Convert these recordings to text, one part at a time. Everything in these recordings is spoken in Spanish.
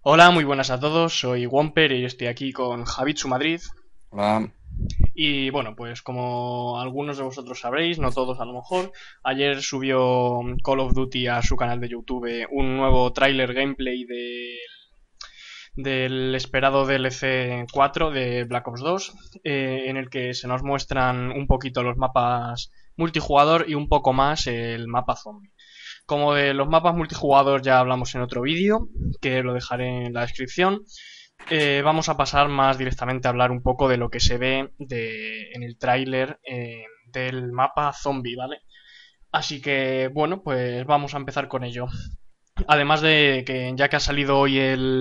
Hola, muy buenas a todos, soy Womper y estoy aquí con Javitsu Madrid. Hola. Y bueno, pues como algunos de vosotros sabréis, no todos a lo mejor, ayer subió Call of Duty a su canal de YouTube un nuevo tráiler gameplay del esperado DLC 4 de Black Ops 2, en el que se nos muestran un poquito los mapas multijugador y un poco más el mapa zombie. Como de los mapas multijugador ya hablamos en otro vídeo, que lo dejaré en la descripción, vamos a pasar más directamente a hablar un poco de lo que se ve en el tráiler del mapa zombie, ¿vale? Así que, bueno, pues vamos a empezar con ello. Además de que ya que ha salido hoy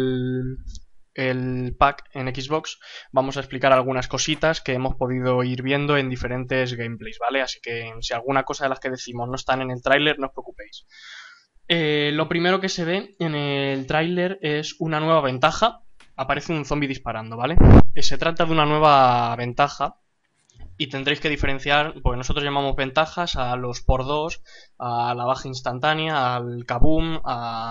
el pack en Xbox, vamos a explicar algunas cositas que hemos podido ir viendo en diferentes gameplays, ¿vale? Así que si alguna cosa de las que decimos no están en el tráiler, no os preocupéis. Lo primero que se ve en el tráiler es una nueva ventaja. Aparece un zombie disparando, ¿vale? Se trata de una nueva ventaja y tendréis que diferenciar, porque nosotros llamamos ventajas a los por dos, a la baja instantánea, al kaboom,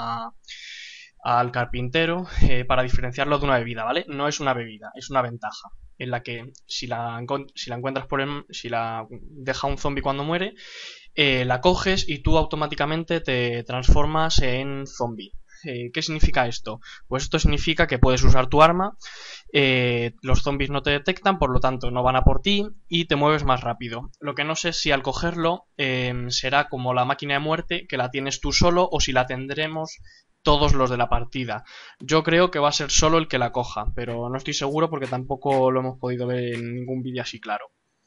al carpintero, para diferenciarlo de una bebida, ¿vale? No es una bebida, es una ventaja en la que si la encuentras si la deja un zombie cuando muere, la coges y tú automáticamente te transformas en zombie. ¿Qué significa esto? Pues esto significa que puedes usar tu arma, los zombies no te detectan, por lo tanto no van a por ti y te mueves más rápido. Lo que no sé si al cogerlo será como la máquina de muerte, que la tienes tú solo, o si la tendremos todos los de la partida. Yo creo que va a ser solo el que la coja, pero no estoy seguro porque tampoco lo hemos podido ver en ningún vídeo así claro.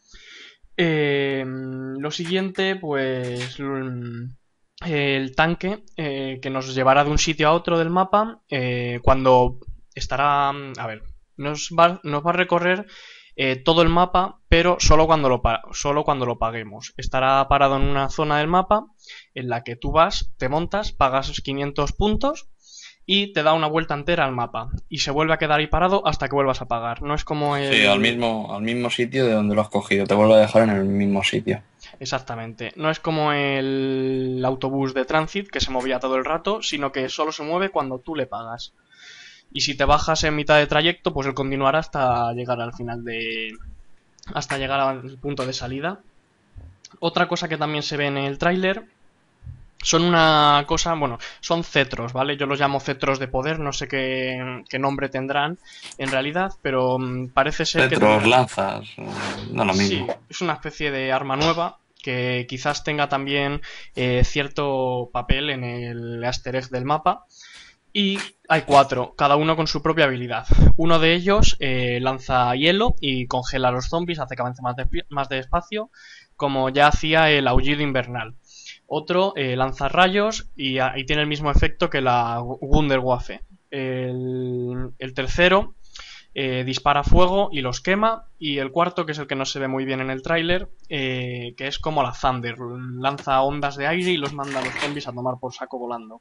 Lo siguiente, pues el tanque que nos llevará de un sitio a otro del mapa cuando estará, a ver, nos va a recorrer todo el mapa, pero solo cuando lo paguemos. Estará parado en una zona del mapa en la que tú vas, te montas, pagas 500 puntos y te da una vuelta entera al mapa y se vuelve a quedar ahí parado hasta que vuelvas a pagar. No es como Sí, el... al mismo sitio de donde lo has cogido. Te vuelvo a dejar en el mismo sitio. Exactamente. No es como el autobús de Transit que se movía todo el rato, sino que solo se mueve cuando tú le pagas. Y si te bajas en mitad de trayecto, pues él continuará hasta llegar al final hasta llegar al punto de salida. Otra cosa que también se ve en el tráiler son una cosa, bueno, son cetros, ¿vale? Yo los llamo cetros de poder, no sé qué nombre tendrán en realidad, pero parece ser que Cetros, tendrán... lanzas, no lo mismo. Sí, es una especie de arma nueva que quizás tenga también cierto papel en el easter egg del mapa. Y hay cuatro, cada uno con su propia habilidad. Uno de ellos lanza hielo y congela a los zombies, hace que avance más despacio, como ya hacía el aullido invernal. Otro lanza rayos y tiene el mismo efecto que la Wunderwaffe. El tercero dispara fuego y los quema. Y el cuarto, que es el que no se ve muy bien en el tráiler, que es como la Thunder. Lanza ondas de aire y los manda a los zombies a tomar por saco volando.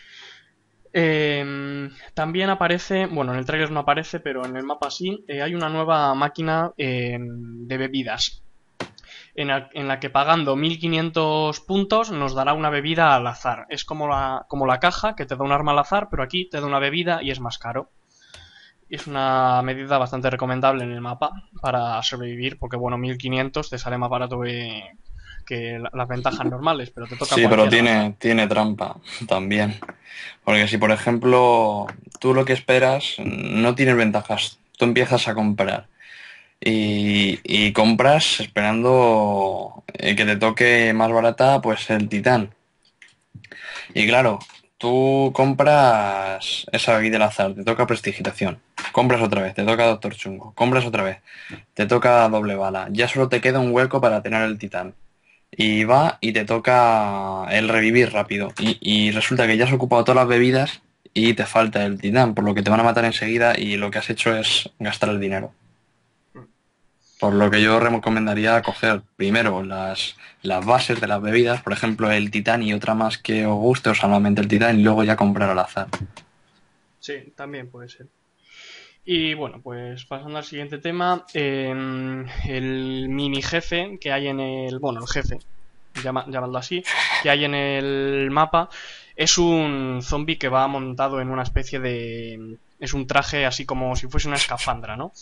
También aparece, bueno, en el tráiler no aparece, pero en el mapa sí, hay una nueva máquina de bebidas, en la que pagando 1500 puntos nos dará una bebida al azar. Es como la caja, que te da un arma al azar, pero aquí te da una bebida y es más caro. Es una medida bastante recomendable en el mapa para sobrevivir, porque bueno, 1500 te sale más barato que las ventajas normales, pero te toca Sí, pero cualquiera al azar. tiene trampa también. Porque si, por ejemplo, tú lo que esperas no tienes ventajas, tú empiezas a comprar y compras esperando que te toque más barata, pues el titán. Y claro, tú compras esa bebida al azar, te toca prestigitación, compras otra vez, te toca Doctor Chungo, compras otra vez, te toca doble bala, ya solo te queda un hueco para tener el titán. Y va y te toca el revivir rápido. Y resulta que ya has ocupado todas las bebidas y te falta el titán, por lo que te van a matar enseguida y lo que has hecho es gastar el dinero. Por lo que yo recomendaría coger primero las bases de las bebidas, por ejemplo el titán y otra más que os guste, o solamente el titán, y luego ya comprar al azar. Sí, también puede ser. Y bueno, pues pasando al siguiente tema, el mini jefe que hay en el, bueno, el jefe, llamadlo así, que hay en el mapa, Es un zombie que va montado en una especie de... Es un traje así como si fuese una escafandra, ¿no?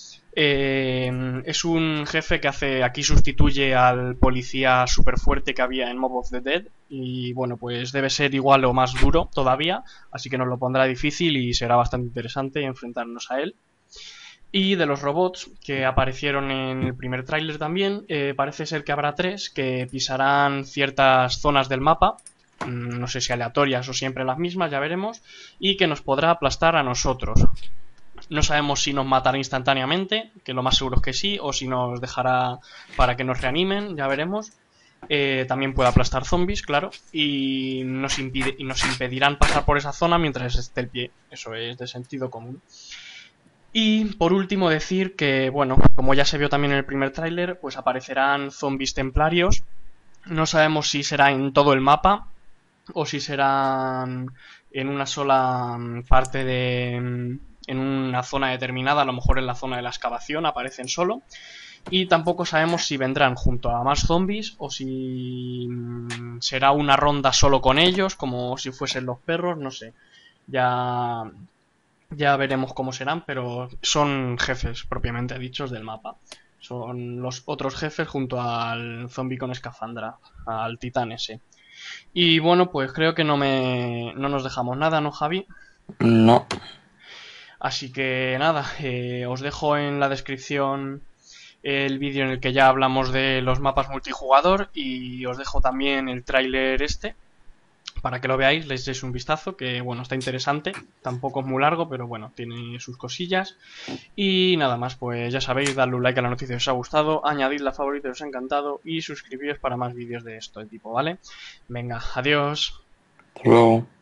Es un jefe que hace aquí sustituye al policía super fuerte que había en Mob of the Dead y bueno, pues debe ser igual o más duro todavía, así que nos lo pondrá difícil y será bastante interesante enfrentarnos a él. Y de los robots que aparecieron en el primer tráiler también, parece ser que habrá tres que pisarán ciertas zonas del mapa, no sé si aleatorias o siempre las mismas, ya veremos, y que nos podrá aplastar a nosotros. No sabemos si nos matará instantáneamente, que lo más seguro es que sí, o si nos dejará para que nos reanimen, ya veremos. También puede aplastar zombies, claro, y nos impedirán pasar por esa zona mientras esté el pie. Eso es de sentido común. Y por último decir que, bueno, como ya se vio también en el primer tráiler, pues aparecerán zombies templarios. No sabemos si será en todo el mapa o si serán en una sola parte de... en una zona determinada, a lo mejor en la zona de la excavación aparecen solo. Y tampoco sabemos si vendrán junto a más zombies o si será una ronda solo con ellos, como si fuesen los perros, no sé. Ya, ya veremos cómo serán, pero son jefes propiamente dichos del mapa. Son los otros jefes junto al zombie con escafandra, al titán ese. Y bueno, pues creo que no nos dejamos nada, ¿no, Javi? No. Así que nada, os dejo en la descripción el vídeo en el que ya hablamos de los mapas multijugador y os dejo también el tráiler este para que lo veáis, les deis un vistazo, que bueno, está interesante, tampoco es muy largo, pero bueno, tiene sus cosillas. Y nada más, pues ya sabéis, dadle un like a la noticia si os ha gustado, añadidla a favoritos si os ha encantado y suscribiros para más vídeos de este tipo, ¿vale? Venga, adiós. Hasta luego.